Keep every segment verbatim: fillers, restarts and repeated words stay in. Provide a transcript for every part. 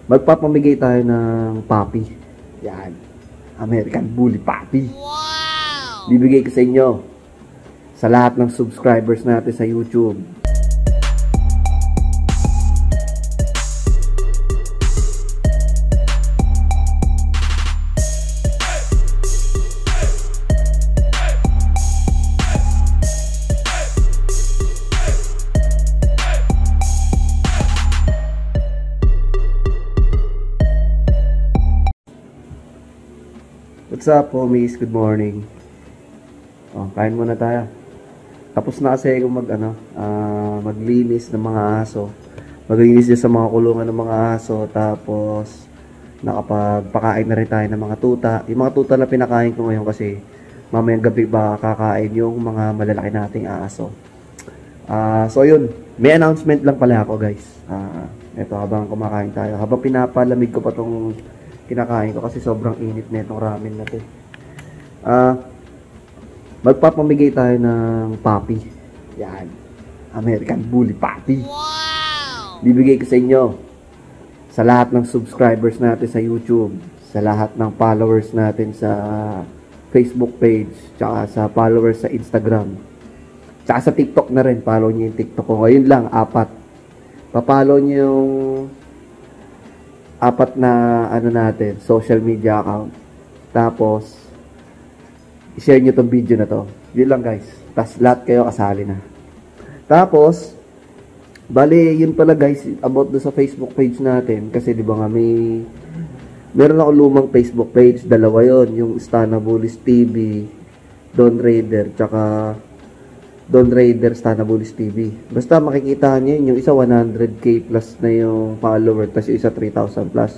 Magpapamigay tayo ng puppy. Yan. American Bully Puppy. Wow! Bibigay ko sa inyo. Sa lahat ng subscribers natin sa YouTube. What's up, homies? Good morning. Oh, kain muna tayo. Tapos na kasi ako mag, ano, uh, maglinis ng mga aso. Maglinis din sa mga kulungan ng mga aso. Tapos, nakapagpakain na rin tayo ng mga tuta. Yung mga tuta na pinakain ko ngayon kasi mamayang gabi ba kakain yung mga malalaki nating aso. Uh, so, yun. May announcement lang pala ako, guys. Uh, ito, habang kumakain tayo. Habang pinapalamig ko pa tong kinakain ko kasi sobrang init na itong ramen na to. Ah, uh, magpapamigay tayo ng puppy. Yan. American Bully Puppy. Wow! Bibigay ko sa inyo. Sa lahat ng subscribers natin sa YouTube, sa lahat ng followers natin sa Facebook page, tsaka sa followers sa Instagram, tsaka sa TikTok na rin. Follow niyo yung TikTok ko. Ngayon lang, apat. Pa-follow niyo yung apat na ano natin, social media account. Tapos i-share nyo tong video na to. Yun lang, guys. Tapos lahat kayo kasali na. Tapos bali yun pala, guys, about do sa Facebook page natin. Kasi di ba nga may meron ako lumang Facebook page. Dalawa yon, yung Stanabulis T V, Don Raider, tsaka Don Raider Stanabulis T V. Basta makikita niyo yun, yung isa one hundred K plus na yung follower, tapos yung isa three thousand plus.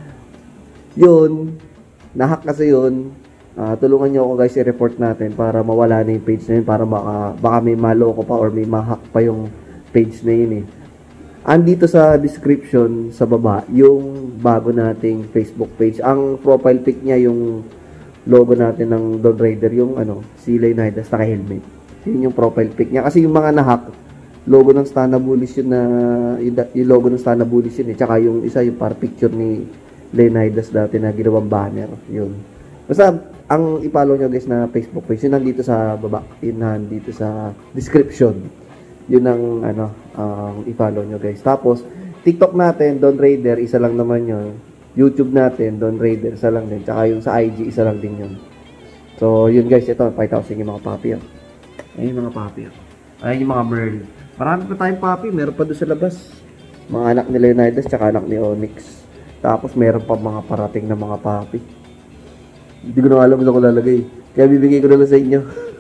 Yun, nahack kasi yun. Uh, tulungan niyo ako, guys, i-report natin para mawala na yung page na yun, para baka, baka may maloko pa or may mahack pa yung page na yun eh. Andito sa description sa baba yung bago nating Facebook page. Ang profile pic niya yung logo natin ng Don Raider, yung ano, si Leonidas naka-helmet. Yun yung profile pic niya. Kasi yung mga nahack, logo ng Stanabulis yun na, yung, yung logo ng Stanabulis yun eh. Tsaka yung isa, yung par picture ni Leonidas dati na ginawang banner. Yun. Basta, ang i-follow nyo, guys, na Facebook page, yun nandito sa baba. Yun nandito sa description. Yun ang, ano, ang um, i-follow nyo, guys. Tapos, TikTok natin, Don Raider, isa lang naman yun. YouTube natin, Don Raider, isa lang din. Tsaka yung sa I G, isa lang din yun. So, yun, guys, ito, five thousand yung mga puppy. Yun. Ayun yung mga puppy. Ayun yung mga merl. Marami pa tayong puppy. Meron pa doon sa labas. Mga anak ni Leonidas tsaka anak ni Onyx. Tapos meron pa mga parating na mga puppy. Hindi ko na alam kung saan ko lalagay. Kaya bibigay ko na lang sa inyo.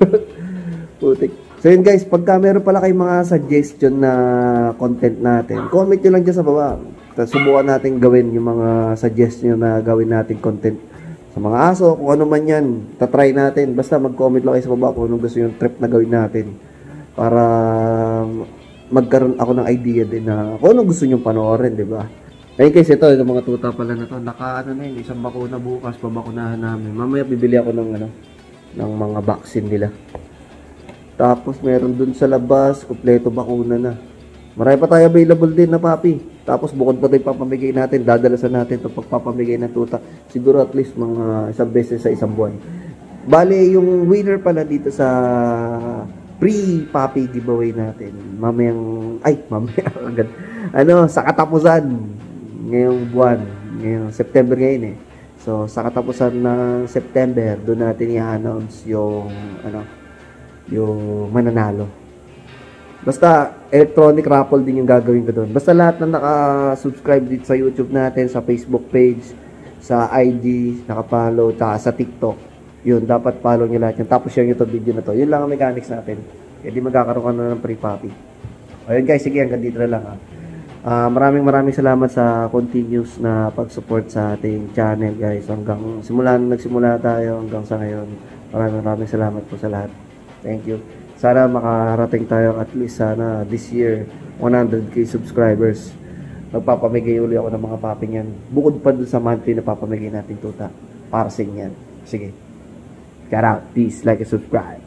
Putik. So yun, guys. Pagka meron pala kayong mga suggestion na content natin, comment nyo lang dyan sa baba. Tapos subukan natin gawin yung mga suggestion na gawin natin content sa mga aso, kung ano man yan, tatry natin. Basta mag-comment lang kayo sa baba kung anong gusto yung trip na gawin natin. Para magkaroon ako ng idea din na kung anong gusto nyo panoorin, di ba? Ayun, guys, ito, yung mga tuta pala na to. Naka, ano na yun, isang bakuna bukas, pabakunahan namin. Mamaya bibili ako ng, ano, ng mga vaccine nila. Tapos, meron dun sa labas, kumpleto bakuna na. Marami pa tayo available din na papi. Tapos bukod pa tayo papamigay natin, dadalasan natin itong pagpapamigay ng tuta. Siguro at least mga isang beses sa isang buwan. Bale, yung winner pala dito sa pre-puppy giveaway natin, mamayang, ay, mamaya agad. Ano, sa katapusan ngayong buwan, ngayong September ngayon eh. So, sa katapusan ng September, doon natin i-announce yung, ano, yung mananalo. Basta, electronic raffle din yung gagawin ko doon. Basta lahat na naka-subscribe dito sa YouTube natin, sa Facebook page, sa I G, naka-follow, tsaka sa TikTok. Yun, dapat follow nyo lahat yun. Tapos share nyo itong video na to. Yun lang ang mechanics natin. Kaya di magkakaroon ka na ng free puppy. Ayun, guys, sige, hanggang dito na lang ha. Uh, maraming maraming salamat sa continuous na pag-support sa ating channel, guys. Hanggang simula, nagsimula tayo hanggang sa ngayon. Maraming maraming salamat po sa lahat. Thank you. Sana makarating tayo at least sana this year one hundred K subscribers. Magpapamigay uli ako ng mga puppy yan. Bukod pa dun sa monthly na papamigay natin tuta. Parsing yan. Sige. Shout out. Peace. Like and subscribe.